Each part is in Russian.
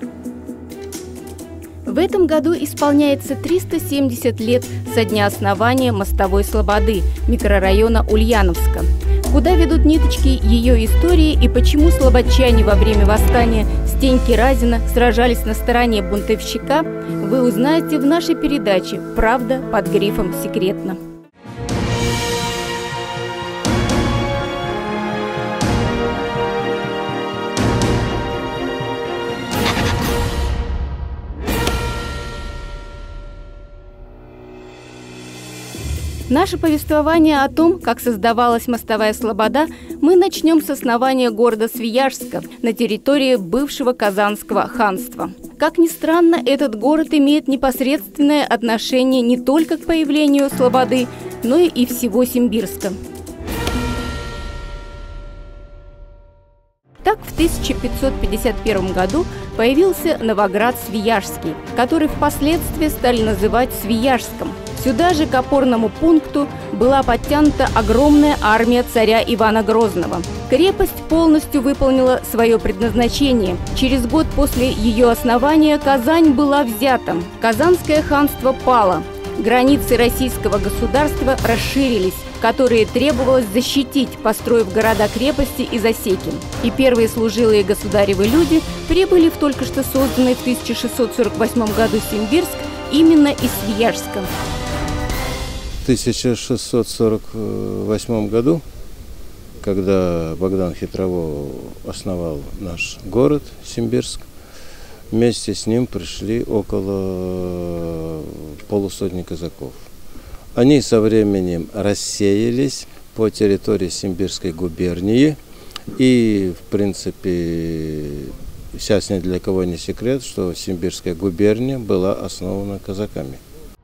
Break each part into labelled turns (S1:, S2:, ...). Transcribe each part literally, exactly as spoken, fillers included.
S1: В этом году исполняется триста семьдесят лет со дня основания Мостовой Слободы, микрорайона Ульяновска. Куда ведут ниточки ее истории и почему слободчане во время восстания Стеньки Разина сражались на стороне бунтовщика, вы узнаете в нашей передаче «Правда под грифом «Секретно». Наше повествование о том, как создавалась Мостовая Слобода, мы начнем с основания города Свияжска на территории бывшего Казанского ханства. Как ни странно, этот город имеет непосредственное отношение не только к появлению Слободы, но и всего Симбирска. Так, в тысяча пятьсот пятьдесят первом году появился Новоград-Свияжский, который впоследствии стали называть Свияжском. Сюда же, к опорному пункту, была подтянута огромная армия царя Ивана Грозного. Крепость полностью выполнила свое предназначение. Через год после ее основания Казань была взята. Казанское ханство пало. Границы российского государства расширились, которые требовалось защитить, построив города-крепости и засеки. И первые служилые государевы люди прибыли в только что созданный в тысяча шестьсот сорок восьмом году Симбирск именно из Свияжска.
S2: В тысяча шестьсот сорок восьмом году, когда Богдан Хитровой основал наш город Симбирск, вместе с ним пришли около полусотни казаков. Они со временем рассеялись по территории Симбирской губернии. И, в принципе, сейчас ни для кого не секрет, что Симбирская губерния была основана казаками.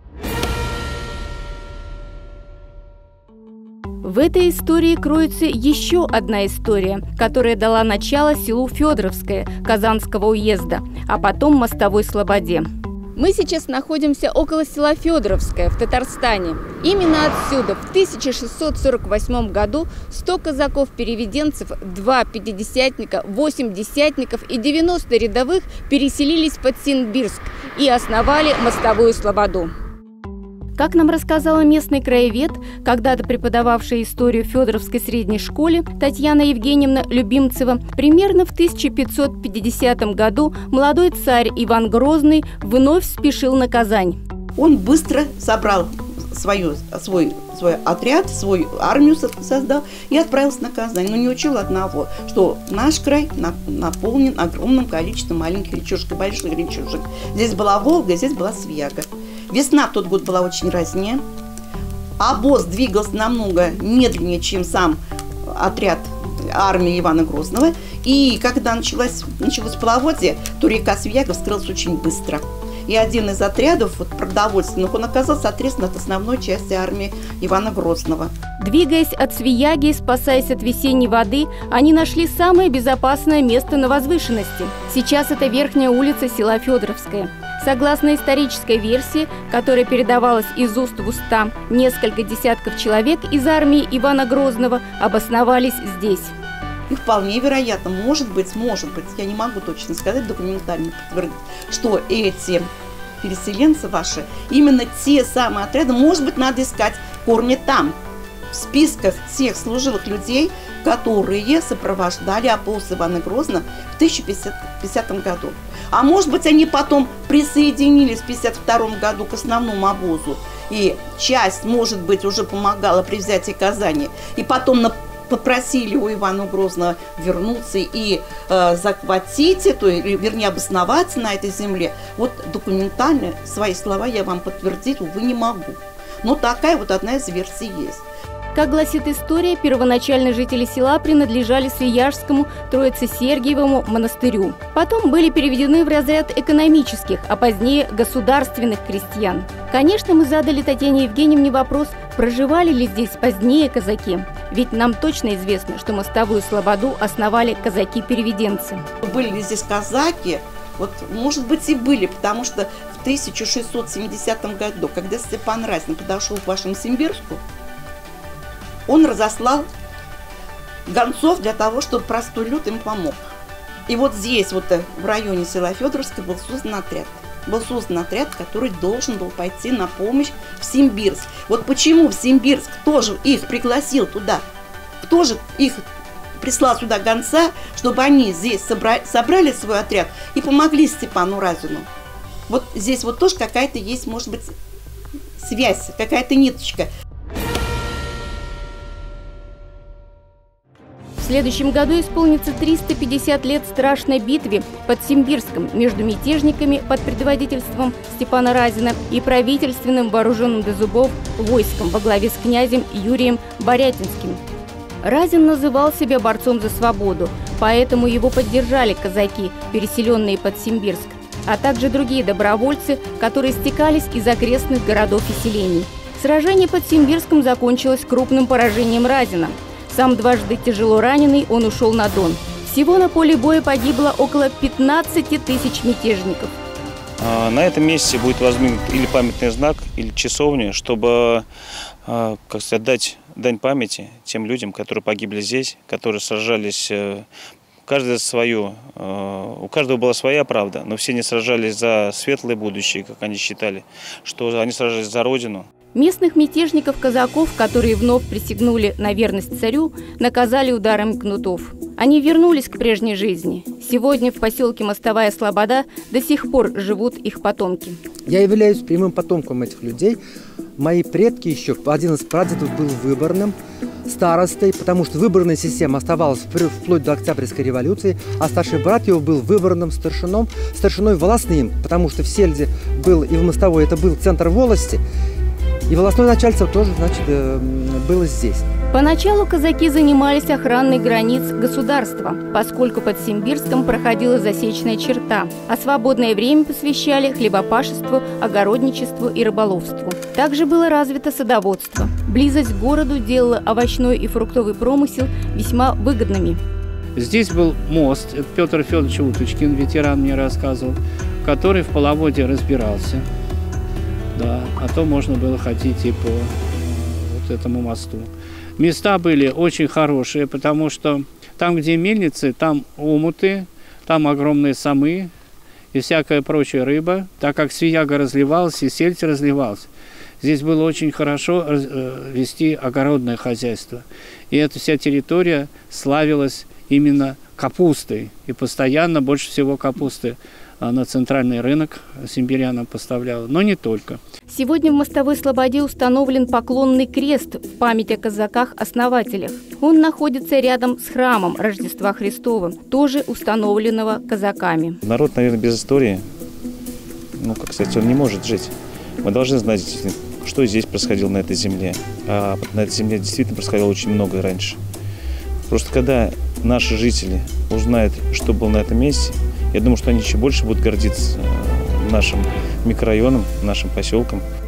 S1: В этой истории кроется еще одна история, которая дала начало селу Федоровское Казанского уезда, а потом Мостовой Слободе. Мы сейчас находимся около села Федоровское в Татарстане. Именно отсюда в тысяча шестьсот сорок восьмом году сто казаков-переведенцев, два пятидесятника, восемь десятников и девяносто рядовых переселились под Симбирск и основали Мостовую Слободу. Как нам рассказала местный краевед, когда-то преподававшая историю в Федоровской средней школе Татьяна Евгеньевна Любимцева, примерно в тысяча пятьсот пятидесятом году молодой царь Иван Грозный вновь спешил на Казань.
S3: Он быстро собрал свою, свой, свой отряд, свою армию создал и отправился на Казань. Но не учил одного, что наш край наполнен огромным количеством маленьких речушек и больших речушек. Здесь была Волга, здесь была Свияга. Весна в тот год была очень ранняя. Обоз двигался намного медленнее, чем сам отряд армии Ивана Грозного. И когда началось, началось половодье, то река Свияга вскрылась очень быстро. И один из отрядов вот, продовольственных, он оказался отрезан от основной части армии Ивана Грозного.
S1: Двигаясь от Свияги, спасаясь от весенней воды, они нашли самое безопасное место на возвышенности. Сейчас это верхняя улица села Федоровское. Согласно исторической версии, которая передавалась из уст в уста, несколько десятков человек из армии Ивана Грозного обосновались здесь.
S3: И вполне вероятно, может быть, может быть, я не могу точно сказать, документально подтвердить, что эти переселенцы ваши, именно те самые отряды, может быть, надо искать корни там, в списках тех служилых людей, которые сопровождали обоз Ивана Грозного в тысяча пятидесятом году. А может быть, они потом присоединились в тысяча пятьдесят втором году к основному обозу, и часть, может быть, уже помогала при взятии Казани, и потом на попросили у Ивана Грозного вернуться и э, захватить эту, или, вернее, обосноваться на этой земле. Вот документально свои слова я вам подтвердить, увы, не могу. Но такая вот одна из версий есть.
S1: Как гласит история, первоначально жители села принадлежали Свияжскому Троице-Сергиевому монастырю. Потом были переведены в разряд экономических, а позднее государственных крестьян. Конечно, мы задали Татьяне Евгеньевне вопрос, проживали ли здесь позднее казаки. Ведь нам точно известно, что Мостовую Слободу основали казаки-переведенцы.
S3: Были ли здесь казаки? Вот, может быть, и были, потому что в тысяча шестьсот семидесятом году, когда Степан Разин подошел к вашему Симбирску, он разослал гонцов для того, чтобы простой люд им помог. И вот здесь, вот в районе села Федоровское, был создан отряд. Был создан отряд, который должен был пойти на помощь в Симбирск. Вот почему в Симбирск, кто же их пригласил туда? Кто же их прислал сюда гонца, чтобы они здесь собрали, собрали свой отряд и помогли Степану Разину? Вот здесь вот тоже какая-то есть, может быть, связь, какая-то ниточка.
S1: В следующем году исполнится триста пятьдесят лет страшной битве под Симбирском между мятежниками под предводительством Степана Разина и правительственным вооруженным до зубов войском во главе с князем Юрием Борятинским. Разин называл себя борцом за свободу, поэтому его поддержали казаки, переселенные под Симбирск, а также другие добровольцы, которые стекались из окрестных городов и селений. Сражение под Симбирском закончилось крупным поражением Разина. Сам дважды тяжело раненый, он ушел на Дон. Всего на поле боя погибло около пятнадцати тысяч мятежников.
S4: На этом месте будет воздвигнут или памятный знак, или часовня, чтобы, как сказать, дать дань памяти тем людям, которые погибли здесь, которые сражались, каждый за свою, у каждого была своя правда, но все они сражались за светлое будущее, как они считали, что они сражались за Родину.
S1: Местных мятежников-казаков, которые вновь присягнули на верность царю, наказали ударами кнутов. Они вернулись к прежней жизни. Сегодня в поселке Мостовая Слобода до сих пор живут их потомки.
S5: Я являюсь прямым потомком этих людей. Мои предки еще, один из прадедов был выборным старостой, потому что выборная система оставалась вплоть до Октябрьской революции, а старший брат его был выборным старшином, старшиной волостным, потому что в Сельде был и в Мостовой это был центр волости. И волостное начальство тоже, значит, было здесь.
S1: Поначалу казаки занимались охраной границ государства, поскольку под Симбирском проходила засечная черта, а свободное время посвящали хлебопашеству, огородничеству и рыболовству. Также было развито садоводство. Близость к городу делала овощной и фруктовый промысел весьма выгодными.
S6: Здесь был мост, это Петр Федорович Уточкин, ветеран, мне рассказывал, который в половоде разбирался. Да, а то можно было ходить и по вот этому мосту. Места были очень хорошие, потому что там, где мельницы, там омуты, там огромные самы и всякая прочая рыба, так как свияга разливалась и сельдь разливалась. Здесь было очень хорошо вести огородное хозяйство. И эта вся территория славилась именно капустой. И постоянно больше всего капусты на центральный рынок симбирянам поставляла, но не только.
S1: Сегодня в Мостовой Слободе установлен поклонный крест в память о казаках-основателях. Он находится рядом с храмом Рождества Христова, тоже установленного казаками.
S4: Народ, наверное, без истории, ну, как сказать, он не может жить. Мы должны знать, что здесь происходило на этой земле. А на этой земле действительно происходило очень много раньше. Просто когда наши жители узнают, что было на этом месте, я думаю, что они еще больше будут гордиться нашим микрорайоном, нашим поселком.